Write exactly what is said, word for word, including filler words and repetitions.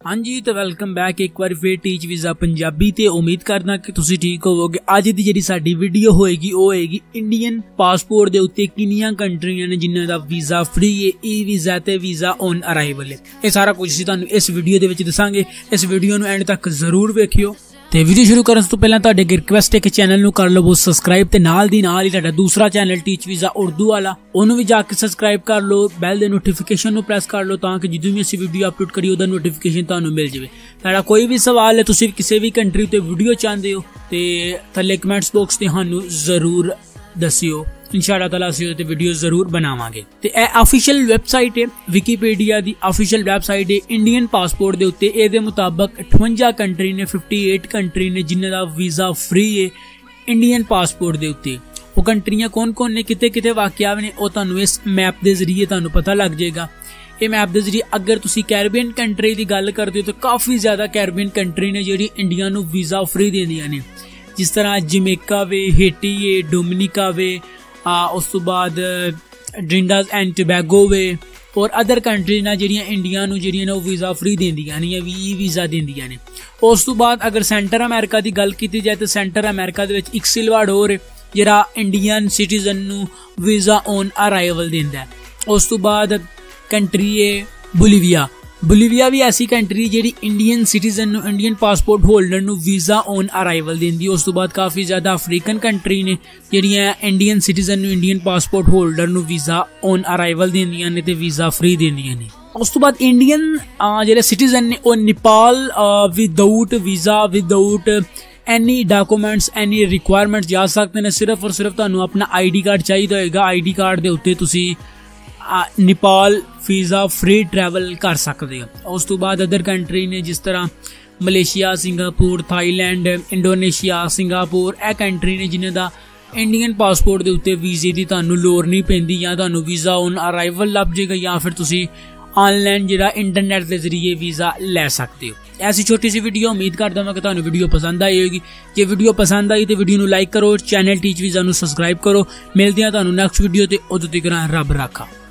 हाँ जी तो welcome back एक बार फिर टीच वीज़ा पंजाबी ते उम्मीद करना कि तुसी ठीक होवोगे। अज दी जिहड़ी साडी वीडियो होएगी ओ होएगी इंडियन पासपोर्ट दे उत्ते किन्नियां कंट्रियां ने जिन्हां दा वीज़ा फ्री है, ई वीज़ा ते वीज़ा ऑन अराइवल है। ये सारा कुछ असीं तुहानूं इस वीडियो दे विच दसांगे। इस वीडियो नूं एंड तक जरूर वेखियो। ते वीडियो शुरू करन तो पहला तुहाडे अगे रिक्वेस्ट है कि चैनल नूं कर लो सबसक्राइब ते नाल दी नाल ही तुहाडा दूसरा चैनल टीच वीज़ा उर्दू वाला ओनू भी जाके सबसक्राइब कर लो, बैल दे नोटिफिकेशन नूं प्रेस कर लो ताकि जदों भी असीं वीडियो अपलोड करिए ओदा नोटिफिकेशन तुहानूं मिल जावे। तुहाडा कोई भी सवाल है, तुसीं किसी भी कंट्री ते वीडियो चाहते हो ते थल्ले कमेंट्स बॉक्स ते सानूं जरूर दसियो। इंशाअल्लाह ताला असीं ओहदे ते वीडियो जरूर बनावांगे। ते ए ऑफिशियल वेबसाइट है विकीपीडिया दी ऑफिशियल वेबसाइट है इंडियन पासपोर्ट दे उत्ते इहदे मुताबक अठवंजा कंट्री ने अट्ठावन कंट्री ने जिन्हां दा वीज़ा फ्री है इंडियन पासपोर्ट दे उत्ते। वो कंट्रियां कौन कौन ने किते किते वाकिया ने ओ तुहानूं इस मैप दे जरिए तुहानूं पता लग जाएगा। ये मैप दे जरिए अगर तुसी कैरेबियन कंट्री की गल करते हो तो काफ़ी ज़्यादा कैरेबियन कंट्री ने जिहड़ी इंडिया नूं वीज़ा फ्री देंदियां ने, जिस तरह जमैका वे, हेटी है, डोमिनिका वे, आ, उस तो बाद ट्रिनिडाद एंड टोबैगो वे और अदर कंट्री ना जिहड़ियां इंडिया नूं जिहड़ियां ने वीज़ा फ्री देंदियां ने, वी वीज़ा देंदियां ने। उस तो बाद अगर सेंटर अमेरिका की गल की जाए तो सेंटर अमेरिका दे विच इक सिलवाडोर है जिहड़ा इंडियन सिटीजन नूं वीज़ा ऑन अराइवल देंदा है। उस तो बाद कंट्री है बोलीविया। बोलीविया भी ऐसी कंट्री जिहड़ी इंडियन सिटीजन नूं इंडियन पासपोर्ट होल्डर नूं वीज़ा ऑन अराइवल देंदी। उस तो बाद काफ़ी ज़्यादा अफ्रीकन कंट्री ने जिहड़ियां इंडियन सिटीजन नूं इंडियन पासपोर्ट होल्डर नूं वीज़ा ऑन अराइवल देंदियां ने ते वीज़ा फ्री देंदियां ने। उस तो बाद इंडियन जिहड़े सिटीजन ने वो Nepal without visa without any documents any requirement जा सकते हैं। सिर्फ और सिर्फ तुहानूं अपना आई डी कार्ड चाहिए होएगा। आई डी कार्ड दे उत्ते तुसी नेपाल वीज़ा फ्री ट्रैवल कर सकते हो। उस तो बाद अदर कंट्री ने जिस तरह Malaysia, Singapore, Thailand, Indonesia, Singapore ए कंट्री ने जिन्हां दा इंडियन पासपोर्ट दे उत्ते वीज़े दी तुहानूं लोड़ नहीं पैंदी, या तुहानूं वीज़ा ऑन अराइवल लभ जाएगा या फिर तुसी ऑनलाइन जिहड़ा इंटरनेट के जरिए वीज़ा ले सकते हो। ऐसी छोटी सी वीडियो उम्मीद करदा मैं कि तुहानूं वीडियो पसंद आई होगी। जे वीडियो पसंद आई तो वीडियो नूं लाइक करो, चैनल टीच वीज़ा नूं सबसक्राइब करो। मिलदे हां तुहानूं नैक्सट वीडियो ते उदों तक रब राखा।